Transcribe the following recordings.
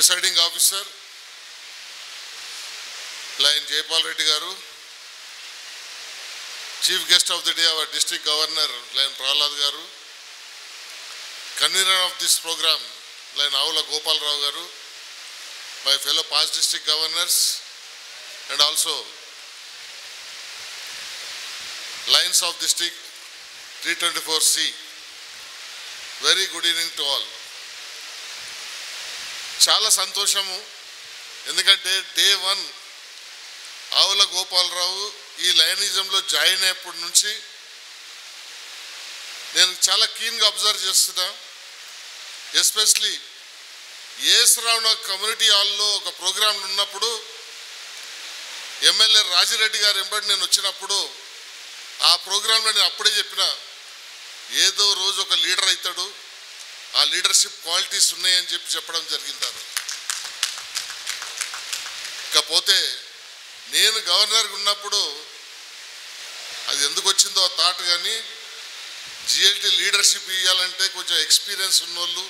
Presiding officer lion Jaipal Reddy గారు, chief guest of the day our district governor lion Prahlad గారు, convener of this programme lion Avula Gopalarao గారు, my fellow past district governors and also lines of district 324C, very good evening to all. చాలా సంతోషము, ఎందుకంటే day 1 ఆవుల గోపాలరావు ఈ లైనిజంలో join అయినప్పటి నుంచి నేను చాలా కీన్గా అబ్జర్వ్ చేస్తున్నా. ఎస్పెషలీ ఏసరావున కమ్యూనిటీ హాల్లో ఒక ప్రోగ్రాం ఉన్నప్పుడు ఎమ్మెల్యే రాజిరెడ్డి గారు ఎంబడి నేను వచ్చినప్పుడు ఆ ప్రోగ్రాంలో నేను అప్పుడే చెప్పిన, ఏదో రోజు ఒక లీడర్ అవుతాడు, ఆ లీడర్షిప్ క్వాలిటీస్ ఉన్నాయని చెప్పడం జరిగింది. ఇకపోతే నేను గవర్నర్గా ఉన్నప్పుడు అది ఎందుకు వచ్చిందో ఆ థాట్, కానీ జిఎల్టీ లీడర్షిప్ ఇవ్వాలంటే కొంచెం ఎక్స్పీరియన్స్ ఉన్నోళ్ళు,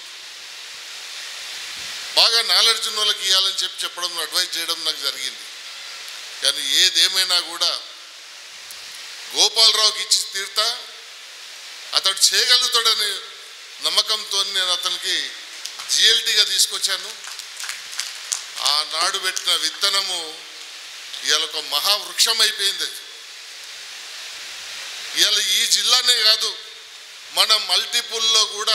బాగా నాలెడ్జ్ ఉన్న వాళ్ళకి ఇవ్వాలని చెప్పడం అడ్వైజ్ చేయడం నాకు జరిగింది. కానీ ఏదేమైనా కూడా గోపాలరావుకి ఇచ్చి తీరుతా, అతడు చేయగలుగుతాడని నమ్మకంతో నేను అతనికి జిఎల్టీగా తీసుకొచ్చాను. ఆనాడు పెట్టిన విత్తనము ఇవాళ ఒక మహావృక్షం అయిపోయింది. ఇవాళ ఈ జిల్లానే కాదు, మన మల్టిపుల్లో కూడా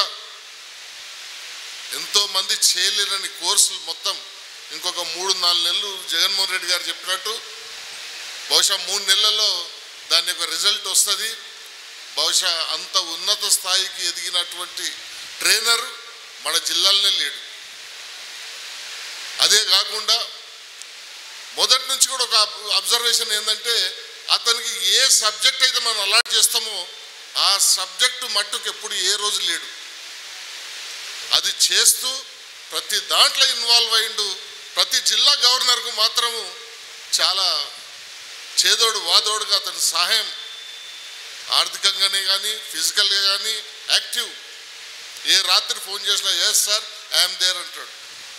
ఎంతోమంది చేయలేరని కోర్సులు మొత్తం ఇంకొక 3-4 నెలలు జగన్మోహన్ రెడ్డి గారు చెప్పినట్టు బహుశా 3 నెలల్లో దాని యొక్క రిజల్ట్ వస్తుంది. బహుశా అంత ఉన్నత స్థాయికి ఎదిగినటువంటి ట్రైనర్ మన జిల్లాలోనే లేడు. అదే కాకుండా మొదటి నుంచి కూడా ఒక అబ్జర్వేషన్ ఏంటంటే, అతనికి ఏ సబ్జెక్ట్ అయితే మనం అలాట్ చేస్తామో ఆ సబ్జెక్టు మట్టుకు ఎప్పుడు ఏ రోజు లేడు. అది చేస్తూ ప్రతి దాంట్లో ఇన్వాల్వ్ అయ్యిండు. ప్రతి జిల్లా గవర్నర్కు మాత్రము చాలా చేదోడు వాదోడుగా అతని సహాయం, ఆర్థికంగానే కానీ ఫిజికల్గా కానీ యాక్టివ్. ఏ రాత్రి ఫోన్ చేసినా ఎస్ సార్ ఐఎమ్ దేర్ అంటాడు.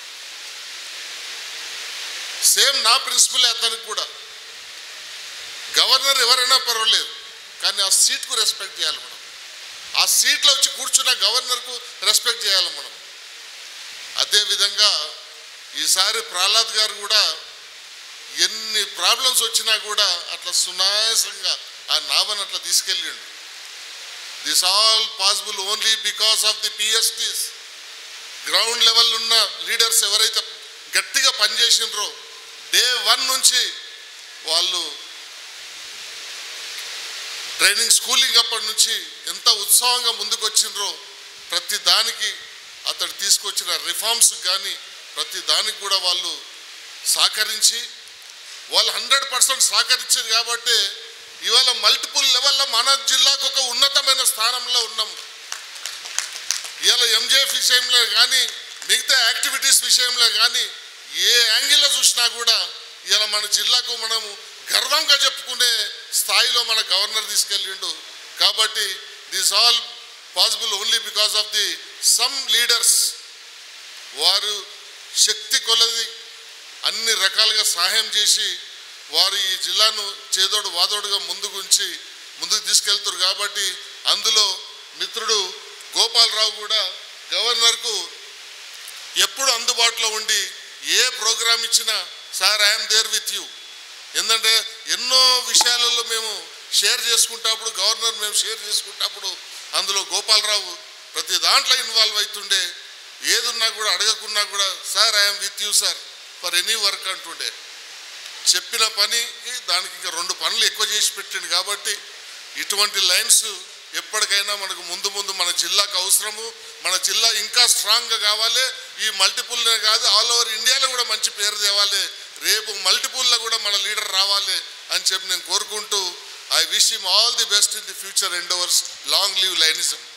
సేమ్ నా ప్రిన్సిపలే అతనికి కూడా. గవర్నర్ ఎవరైనా పర్వాలేదు, కానీ ఆ సీట్కు రెస్పెక్ట్ చేయాలి మనం. ఆ సీట్లో వచ్చి కూర్చున్న గవర్నర్కు రెస్పెక్ట్ చేయాలి మనం. అదేవిధంగా ఈసారి ప్రహ్లాద్ గారు కూడా ఎన్ని ప్రాబ్లమ్స్ వచ్చినా కూడా అట్లా సునాయాసంగా ఆ నావని అట్లా తీసుకెళ్ళిండు. This all possible only because of the PSTs. Ground level ఉన్న లీడర్స్ ఎవరైతే గట్టిగా పనిచేసినారో, డే 1 నుంచి వాళ్ళు ట్రైనింగ్ స్కూలింగ్ అప్పటి నుంచి ఎంత ఉత్సాహంగా ముందుకు వచ్చిండ్రో, ప్రతి దానికి అతడు తీసుకొచ్చిన రిఫార్మ్స్ కానీ ప్రతి దానికి కూడా వాళ్ళు సహకరించి, వాళ్ళు 100% సహకరించారు. కాబట్టి ఇవాళ మల్టిపుల్ లెవెల్లో మన జిల్లాకు ఒక ఉన్నతమైన స్థానంలో ఉన్నాం. ఇవాళ ఎంజేఎఫ్ విషయంలో కానీ మిగతా యాక్టివిటీస్ విషయంలో కానీ ఏ యాంగిల్లో చూసినా కూడా ఇవాళ మన జిల్లాకు మనము గర్వంగా చెప్పుకునే స్థాయిలో మన గవర్నర్ తీసుకెళ్ళిండు. కాబట్టి this all possible only because of the some leaders. వారు శక్తి కొలది అన్ని రకాలుగా సహాయం చేసి వారు ఈ జిల్లాను చేదోడు వాదోడుగా ముందుకు తీసుకెళ్తారు. కాబట్టి అందులో మిత్రుడు గోపాలరావు కూడా గవర్నర్కు ఎప్పుడు అందుబాటులో ఉండి ఏ ప్రోగ్రాం ఇచ్చినా sir I'm there with you. ఎందుకంటే ఎన్నో విషయాలలో మేము షేర్ చేసుకుంటప్పుడు, గవర్నర్ మేము షేర్ చేసుకుంటప్పుడు అందులో గోపాలరావు ప్రతి దాంట్లో ఇన్వాల్వ్ అవుతుండే. ఏదున్నా కూడా అడగకున్నా కూడా sir I'm with you sir for any work అంటుండే. చెప్పిన పని దానికి ఇంకా 2 పనులు ఎక్కువ చేసి పెట్టిండు. కాబట్టి ఇటువంటి లైన్స్ ఎప్పటికైనా మనకు ముందు మన జిల్లాకు అవసరము. మన జిల్లా ఇంకా స్ట్రాంగ్గా కావాలి. ఈ మల్టిపుల్నే కాదు, ఆల్ ఓవర్ ఇండియాలో కూడా మంచి పేరు తేవాలి. రేపు మల్టిపుల్లో కూడా మన లీడర్ రావాలి అని చెప్పి నేను కోరుకుంటూ, I wish him all the best in the future endeavours. Long live లైనిజం.